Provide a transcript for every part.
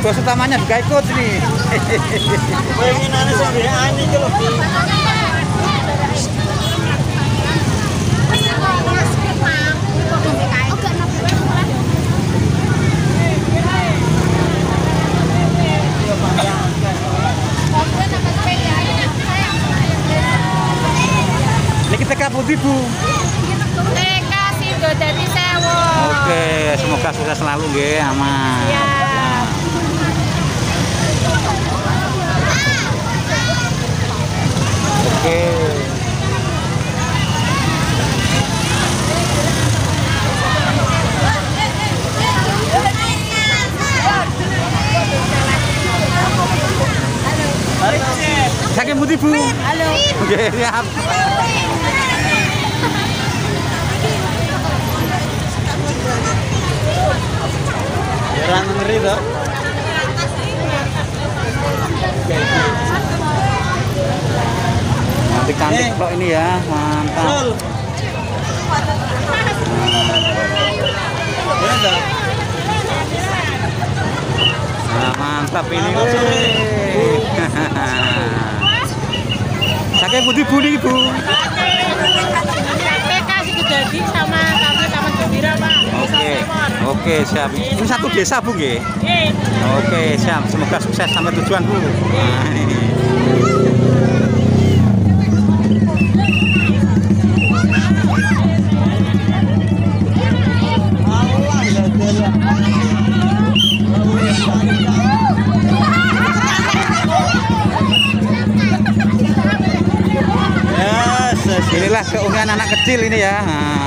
bos utamanya juga ikut nih. Pengenane sing ini iki lho. Ini kita putih Bu. TK Sido Dadi Sewo. Oke, semoga sukses selalu nggih, aman. Ya. Oke. Saking putih Bu. Halo. Oke, siap. Jarang ngeri toh. Cantik kok ini ya, mantap. Nah, mantap ini. Saking putih Bu nih Bu. TK Sido Dadi sama kami Taman Gembira Pak. Oke siap. Ini satu desa Bu nggih. Nggih. Oke siap. Semoga sukses sampai tujuan Bu. Nah, ini. Inilah keunikan anak kecil ini ya.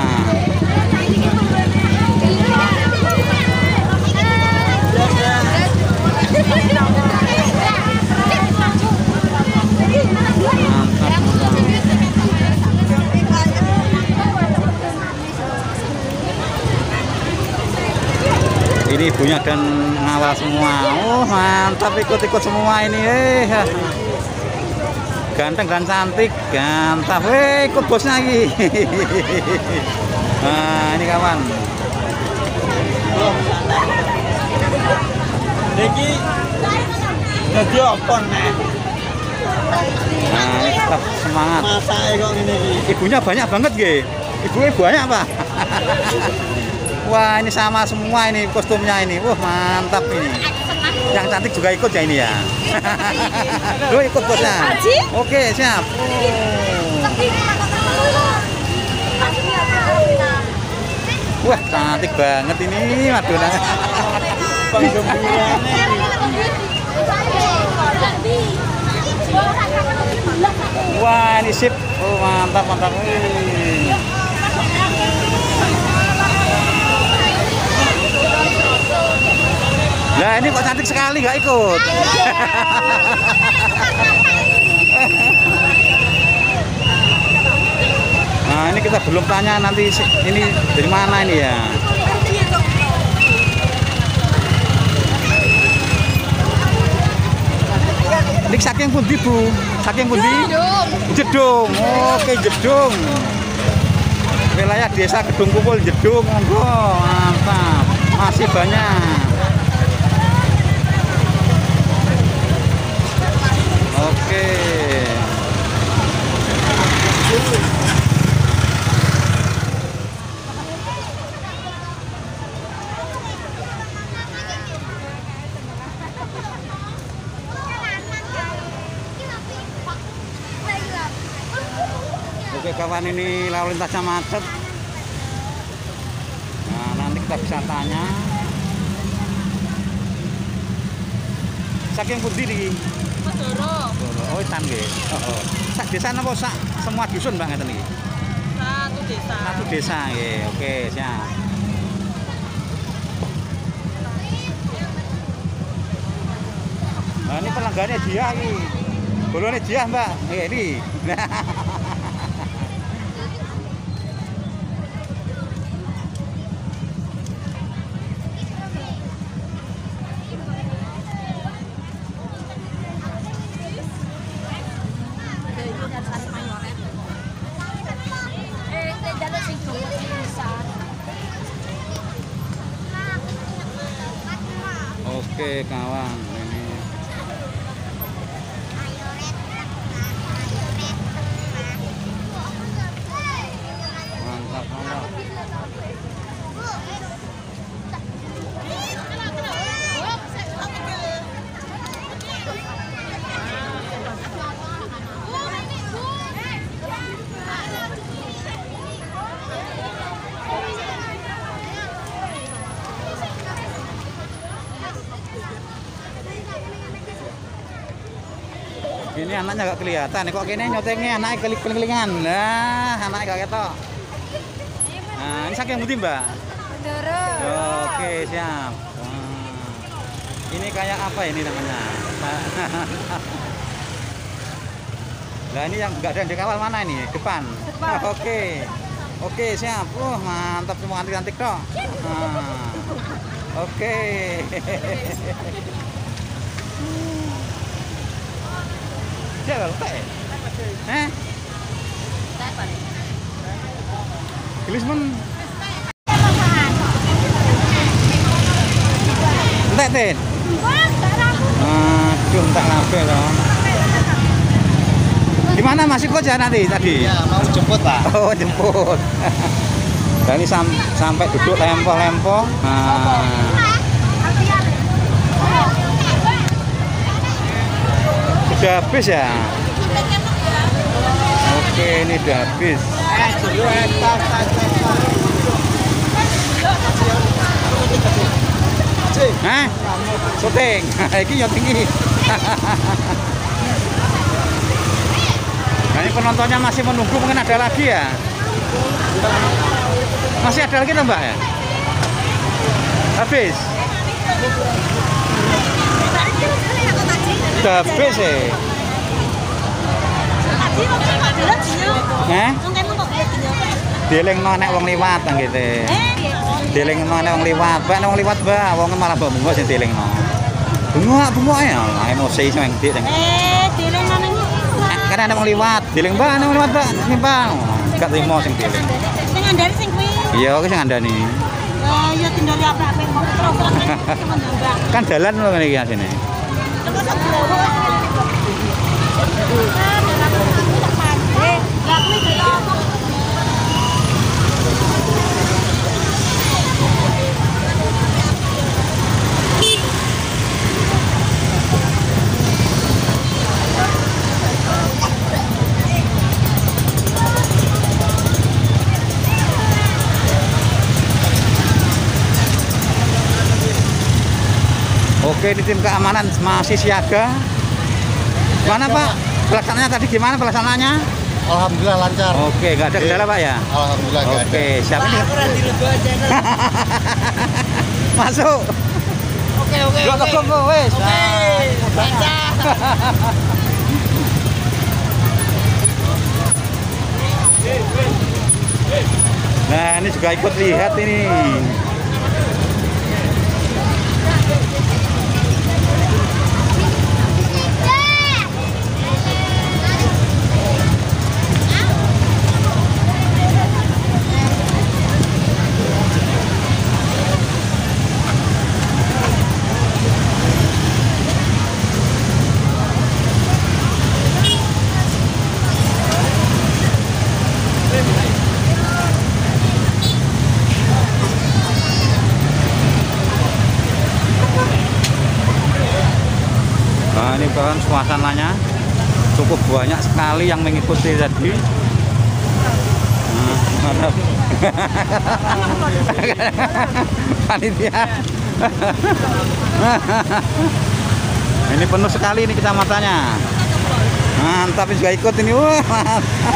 Ini ibunya dan ngawal semua. Oh mantap, ikut-ikut semua ini. Ganteng dan cantik, gantap. Ikut bosnya lagi. Nah ini kawan. Iki dadi apa nek? Nah, ini tetap semangat. Masake kok ngene iki. Ibunya banyak banget nggih. Ibunya banyak Pak. Wah, ini sama semua ini kostumnya ini. Wah, mantap ini. Yang cantik juga ikut ya ini ya. Lo ikut bosnya. Oke, siap. Wah, cantik banget ini Madonna. Wah, ini sip. Oh, mantap, mantap. Nah, ini kok cantik sekali nggak ikut. Nah, ini kita belum tanya nanti ini dari mana ini ya. Ini saking pundi Bu? Saking pundi? Jedung. Oke, Jedung. Wilayah desa Gedung Kumpul Jedung. Monggo, mantap. Masih banyak. Oke. Oke kawan, ini lalu lintasnya macet. Nah nanti kita bisa tanya. Saking pundi iki? Oh, tan nggih. Heeh. Sak desa napa sak semua dusun Mbak ngeten iki? Satu desa. Satu desa nggih. Oke, siap. Nah, ini pelanggannya dia iki. Bolone dia, Mbak. Nggih, ini. Oke. Oke, kawan. Ini. Mantap, mantap. Ini anaknya gak kelihatan, kok gini nyotengnya anaknya keling-kelingan. Nah, anaknya gak ketok. Nah, ini saking putih, Mbak? Oke, siap. Wah. Ini kayak apa ini namanya? Nah, ini yang enggak ada yang dikawal mana ini? Depan. Oke. Oke, siap. Mantap semua cantik-cantik toh. Nah. Oke. Siapa lupa ya? Gelismen. Entek, Tin? Aduh, entek kabeh loh. Gimana masih koja nanti tadi? Ya, mau jemput, Pak. Oh, jemput. Dan ini sampai duduk lempoh-lempoh. Nah. Sudah habis ya? Oke, ini udah habis. Hah? Syuting. Ini syuting ini. Nah, ini penontonnya masih menunggu, mungkin ada lagi ya? Masih ada lagi, Mbak ya? Habis? Udah habis ya? Deleng nek wong liwat nang gitu. Deleng nek wong liwat, wong liwat ba, wong malah bengok sing delengno. Bengok ya, emosi sing ndik sing. Deleng nang iki. Kan ada wong liwat, deleng ba, wong liwat ba, nimpang. Gak trimo sing deleng. Sing ngandani sing kuwi. Iya, sing ngandani. Ya tindoli apa-apa kok terus kan dalan lho ngene iki asine. Oke, di tim keamanan masih siaga. Mana Pak? Pelaksanaannya tadi gimana pelaksanaannya? Alhamdulillah lancar. Oke, nggak ada kendala Pak ya? Alhamdulillah nggak ada. Oke, siapa nih? Masuk. Oke. Toko wes. Baca. Nah, ini juga ikut lihat ini. Nah, ini bahkan suasananya cukup banyak sekali yang mengikuti tadi. Nah, mantap. Panitia. Ini penuh sekali ini kecamatannya. Mantap, juga ikut ini. Wah,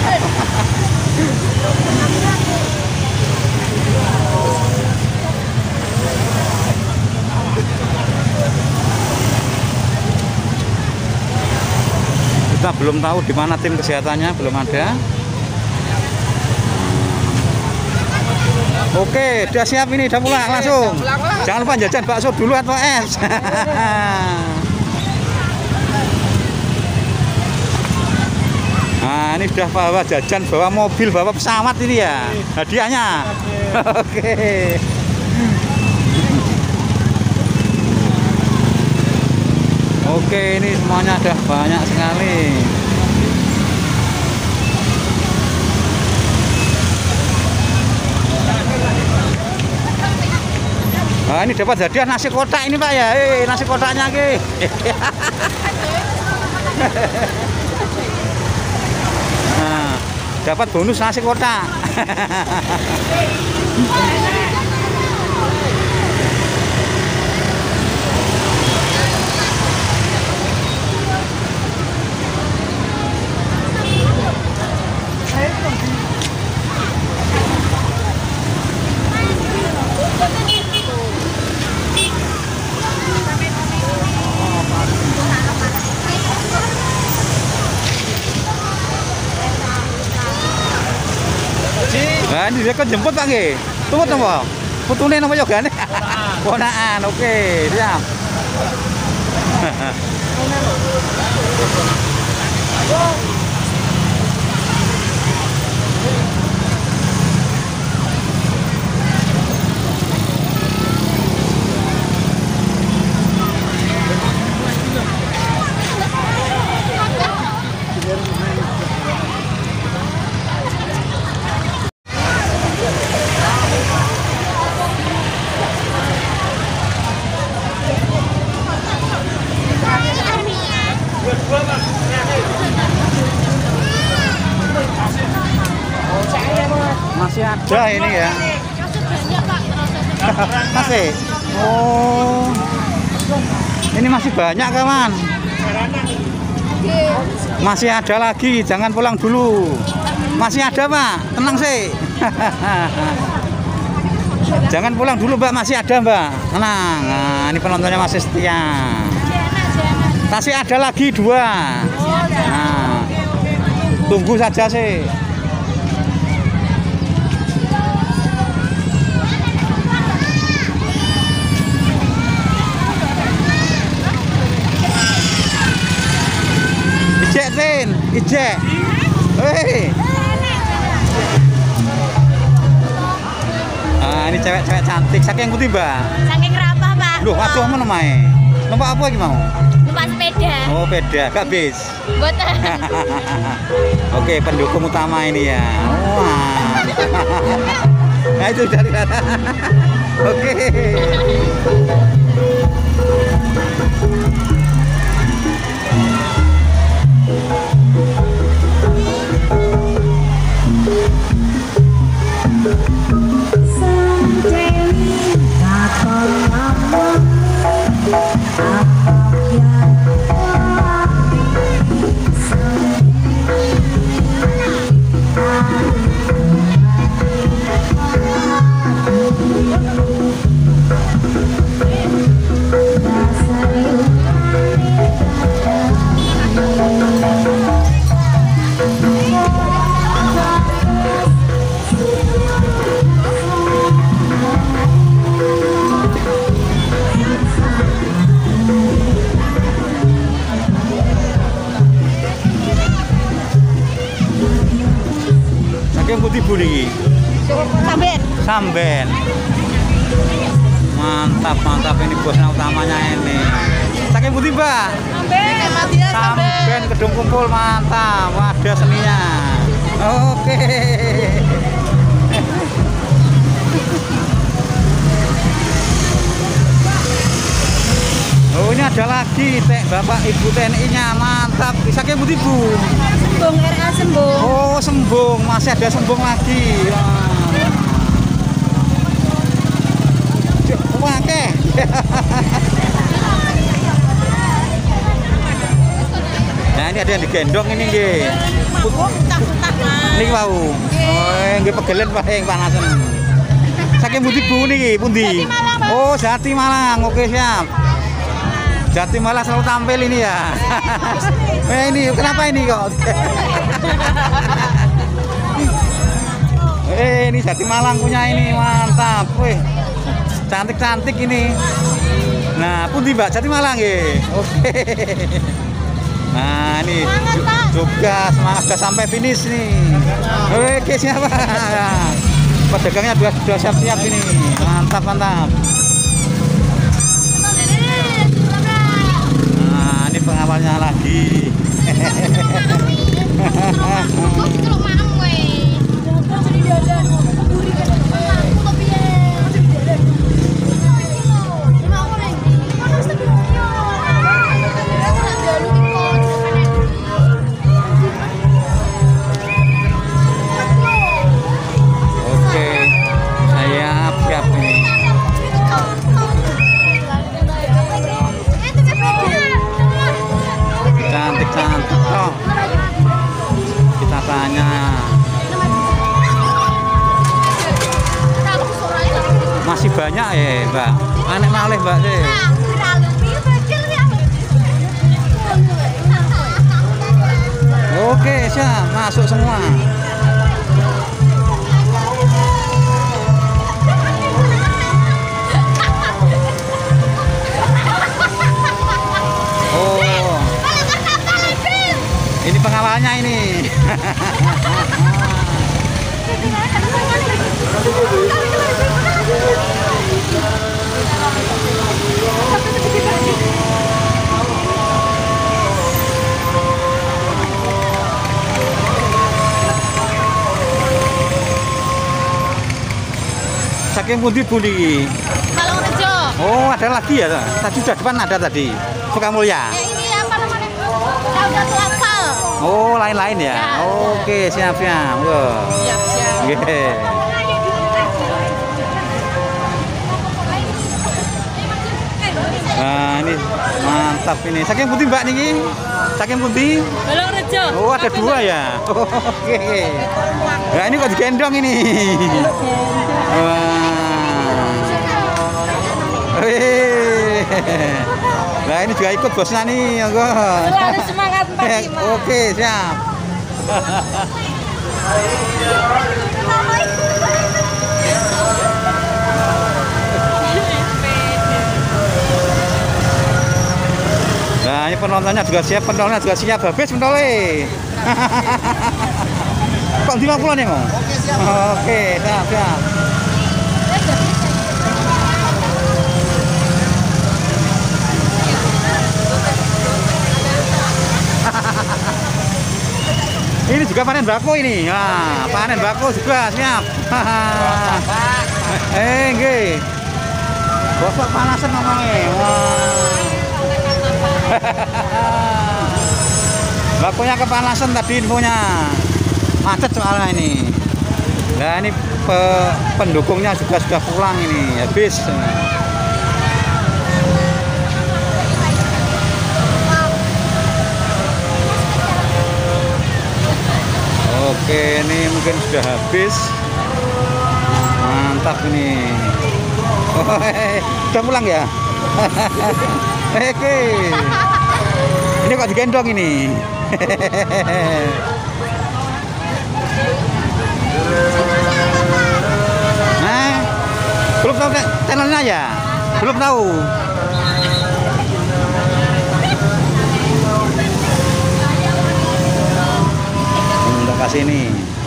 kita belum tahu di mana tim kesehatannya, belum ada. Oke, udah siap ini, udah pulang langsung. Jangan lupa jajan bakso dulu atau es. Nah, ini udah bawa jajan, bawa mobil, bawa pesawat ini ya hadiahnya. Oke. Oke, ini semuanya ada banyak sekali. Nah, ini dapat hadiah nasi kotak ini Pak ya. Nasi kotaknya ke. Nah, dapat bonus nasi kotak. Nah, ini dia kan jemput Pak nggih. Tunggu napa? Putune napa yogane? Ponakan. Oke, siap. Masih ada ini ya. Masih. Oh. Ini masih banyak kawan. Masih ada lagi, jangan pulang dulu. Masih ada Pak, tenang sih. Jangan pulang dulu Mbak, masih ada Mbak. Tenang. Nah, ini penontonnya masih setia. Masih ada lagi 2. Nah, tunggu saja sih. Ijek Tin, ijek. Hei. Ah, ini cewek-cewek cantik. Saking putih, Mbak. Saking rapah, Pak. Loh, aduh mana mae? Numpak apa iki mau? Numpak sepeda. Oh, beda, gak bis. Boten. Oke, pendukung utama ini ya. Wah. Nah, itu dari sana. Oke. Saking putih Bu niki. Samben. Samben. Mantap, mantap ini bosnya utamanya ini. Saking putih, Mbak. Samben. Samben gedung kumpul mantap. Ada seninya. Oke. Oh, ini ada lagi Bapak Ibu TNI-nya mantap. Saking putih, Bu. Sembung RA Sembung. Oh, sembung, masih ada sembung lagi. Wah, oke. Nah, ini ada yang digendong ini nggih. Niki wau. Oh, nggih pegelen Pak yang panasan. Saking pundi Bu niki, pundi? Oh, Jati Malang. Oke, siap. Jati Malang selalu tampil ini ya. Ini kenapa ini kok? Ini Jati Malang punya ini mantap. Wih, cantik-cantik ini. Nah, pundi Mbak Jati Malang ya. Oke. Nah, ini juga semangat sudah sampai finish nih. Oke, siapa? Pedagangnya sudah siap-siap ini. Mantap, mantap. pengawalnya lagi. Oke, saya siap nih. Cantik-cantik toh. Kita tanya. Masih banyak ya, Mbak. Aneh malih, Mbak sih. Oke, siap. Masuk semua. Oh. Ini pengawalnya ini. Saking pundi buli. Balongrejo. Oh, ada lagi ya? Tadi sudah depan ada tadi. Sukamulya. Ini apa namanya? Daudatul Atfal. Oh, lain-lain ya. Ya. Oke, siap-siap. Wah. Siap-siap. Oke. Nah, ini mantap ini. Saking putih Mbak niki? Saking putih? Balongrejo. Oh, ada dua ya. Oke. Nah, ini kok digendong ini. Wah. Wih. Nah, ini juga ikut bosnya nih, monggo. Selalu semangat 45. Oke, siap. Nah, ini penontonnya juga siap, penontonnya juga siap. Habis pentole. Kok 50 nih, Mong? Oke, siap. Oke, siap, siap. Ini juga panen bako ini. Nah, panen bako juga siap. Nggih. Bosok panasan ngomongnya. Bakonya kepanasan tadi infonya. Macet soalnya ini. Nah, ini pendukungnya juga sudah pulang ini. Habis. Oke, ini mungkin sudah habis. Mantap ini. Oh, udah pulang ya? Oke. Ini kok digendong ini. Nah, belum tahu channelnya ya? Belum tahu. Udah kasih ini.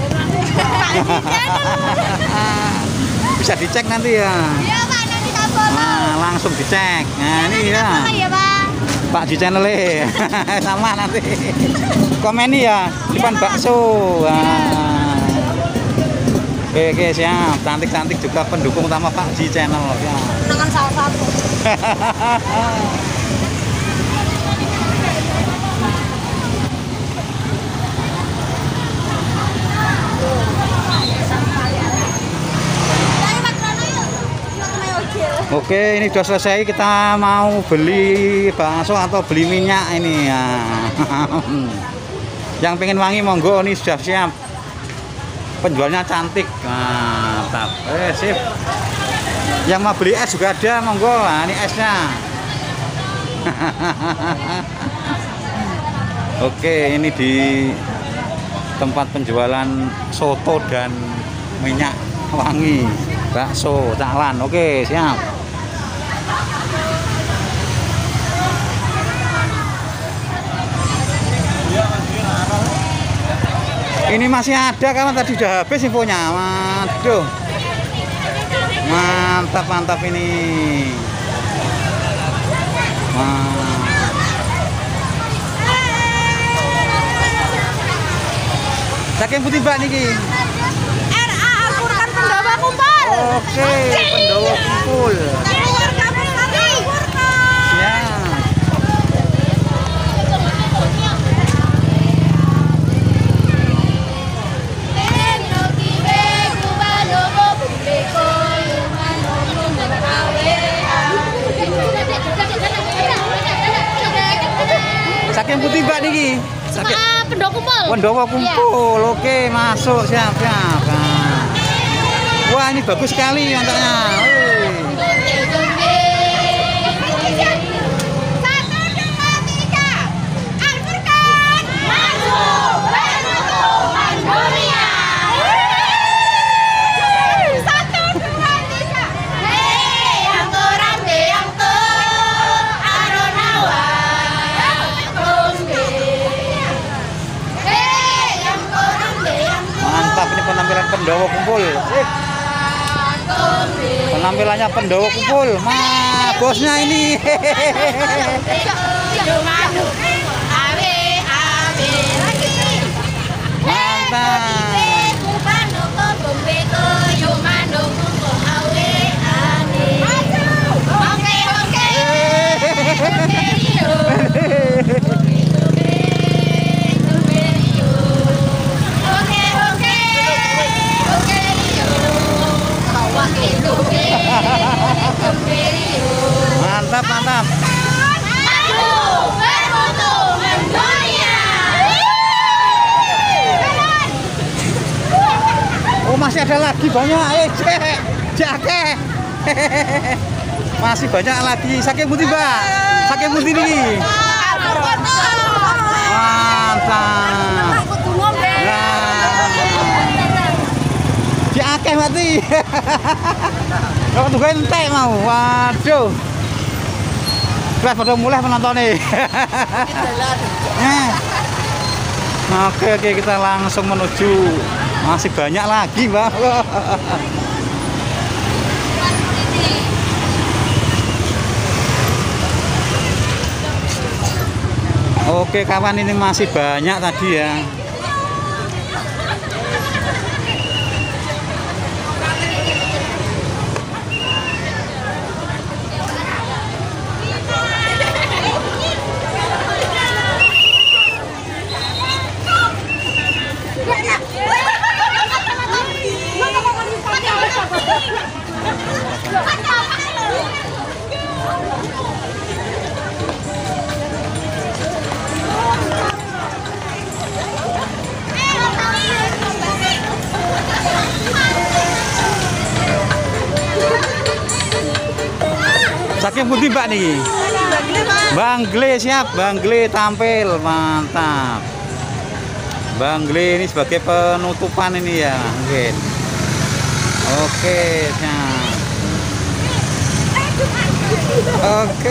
Bisa dicek nanti ya. Iya, Pak, nanti tak foto. Nah, langsung dicek. Nah, ini ya. Iya, Pak. Pak di channelnya sama nanti komen ya depan bakso. Nah. Oke, siap. Cantik-cantik juga pendukung utama Pak di channel ya. Kenangan salah satu. Oke, ini sudah selesai. Kita mau beli bakso atau beli minyak ini ya. Yang pengen wangi monggo, ini sudah siap. Penjualnya cantik. Mantap. Sip. Yang mau beli es juga ada, monggo. Nah, ini esnya. Oke, ini di tempat penjualan soto dan minyak wangi bakso Caklan. Oke, siap. Ini masih ada karena tadi udah habis infonya. Waduh. Mantap ini. Wah. Saking pundi Mbak niki? RA Al-Qur'an Pendawa Kumpul. Oke, Pendawa Kumpul. Ya. Saking putih Mbak niki. Saking Pendawa Kumpul. Pendawa Kumpul. Oke, masuk siap. Nah. Wah, ini bagus sekali mantapnya. Mantap ini penampilan Pendawa Kumpul. Penampilannya Pendawa Kumpul. Bosnya ini. Mantap. Mantap. Oh, masih ada lagi banyak. Jake. Masih banyak lagi. Saking putih Mbak. Saking putih nih. Mantap. Jake mati. Kalau tunggu entek mau. Waduh. Wes pada mulai penonton nih. Oke, kita langsung menuju. Masih banyak lagi, Mbak. Oke, kawan, ini masih banyak tadi ya. Saking putih Mbak nih. Bangle siap, Bangle tampil, mantap. Bangle ini sebagai penutupan ini ya, mungkin. Oke, siap. Oke.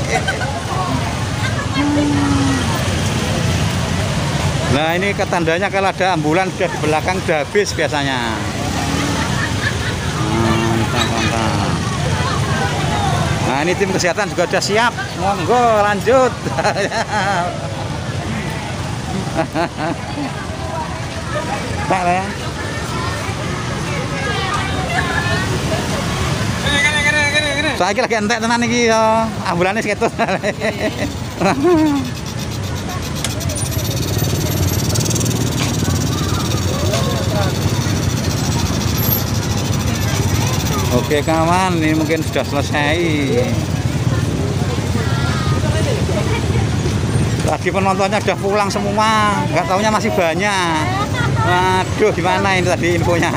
Nah, ini ketandanya kalau ada ambulan sudah di belakang sudah habis biasanya. Mantap. Nah, ini tim kesehatan juga sudah siap. Monggo lanjut. Tak lah ya. Saya lagi entek tenan iki yo. Ambulane seketut. Oke kawan, ini mungkin sudah selesai. Tadi penontonnya sudah pulang semua, nggak taunya masih banyak. Waduh, gimana ini tadi infonya?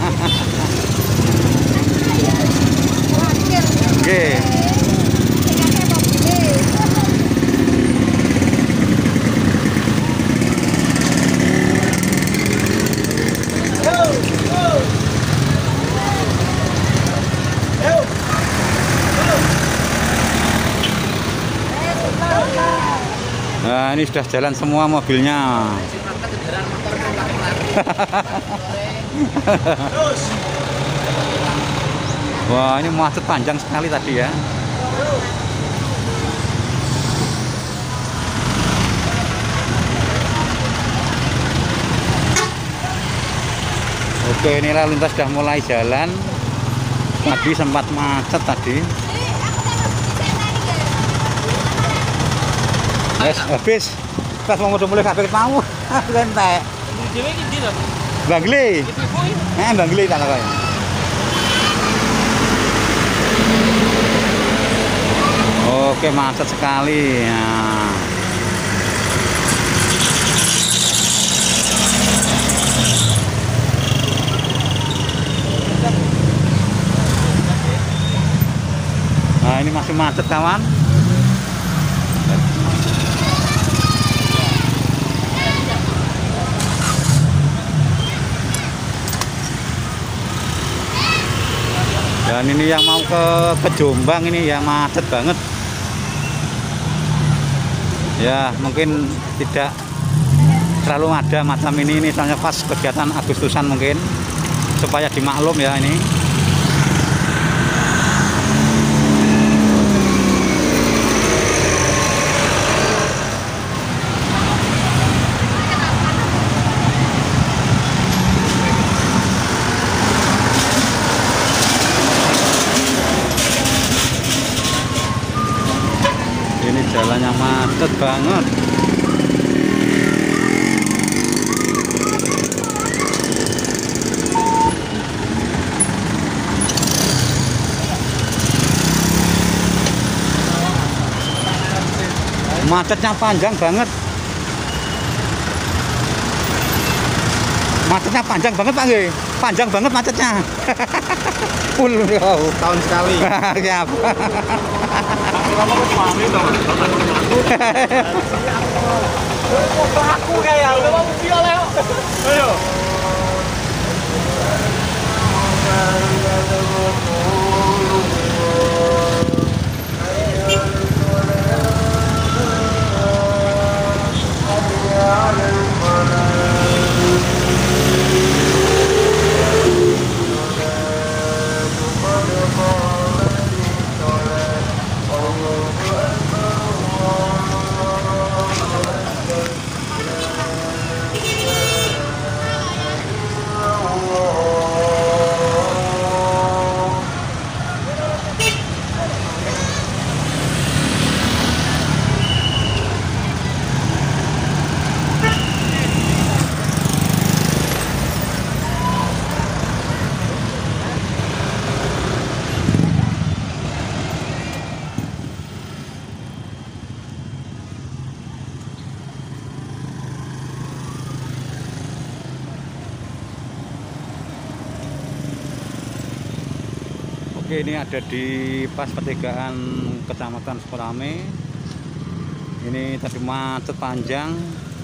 Oke. Nah, ini sudah jalan semua mobilnya. Wah, ini macet panjang sekali tadi ya. Oke, ini lalu lintas sudah mulai jalan. Tadi sempat macet tadi. Wes habis. Pas mau mulai kabeh mau. Entek. Dhewe iki ndi to? Bangli. Ibu-ibu. Bangli tak kok. Oke, macet sekali. Nah. Nah, ini masih macet kawan. Dan ini yang mau ke Jombang ini ya macet banget. Ya mungkin tidak terlalu ada macam ini soalnya pas kegiatan Agustusan mungkin, supaya dimaklum ya ini. Ini jalannya macet banget. Macetnya panjang banget. Macetnya panjang banget Pak Nggih. Panjang banget macetnya. Full Tahun sekali. Siap. Aku kayak udah mau video leo. Ayo. Oke, ini ada di pas pertigaan Kecamatan Sukorame. Ini tadi macet panjang.